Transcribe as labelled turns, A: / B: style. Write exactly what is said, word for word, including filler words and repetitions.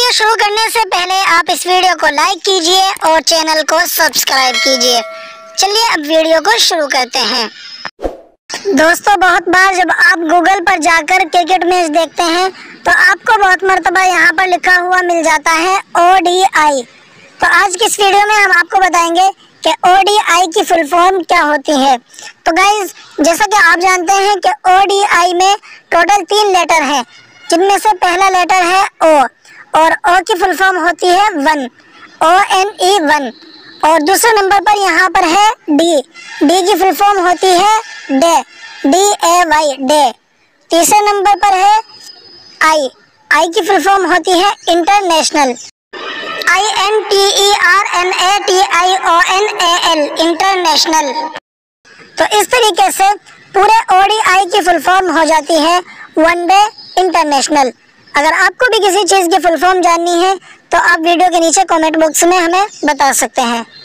A: Video शुरू करने से पहले आप इस वीडियो को लाइक कीजिए और चैनल को सब्सक्राइब कीजिए। चलिए अब वीडियो को शुरू करते हैं। दोस्तों, बहुत बार जब आप गूगल पर जाकर क्रिकेट मैच देखते हैं तो आपको बहुत मर्तबा यहाँ पर लिखा हुआ मिल जाता है ओ डी आई। तो आज की इस वीडियो में हम आपको बताएंगे कि ओ डी आई की फुल फॉर्म क्या होती है। तो गाइज, जैसा कि आप जानते हैं कि ओ डी आई में टोटल तीन लेटर हैं, जिनमें से पहला लेटर है ओ और ओ की फुल फॉर्म होती है one, O N E one. और दूसरे नंबर पर यहाँ पर है डी, डी की फुल फॉर्म होती है day, D A Y day. तीसरे नंबर पर है आई, आई की फुल फॉर्म होती है international, I N T E R N A T I O N A L international. तो इस तरीके से पूरे ओ डी आई की फुल फॉर्म हो जाती है वन डे इंटरनेशनल। अगर आपको भी किसी चीज़ की फुल फॉर्म जाननी है तो आप वीडियो के नीचे कमेंट बॉक्स में हमें बता सकते हैं।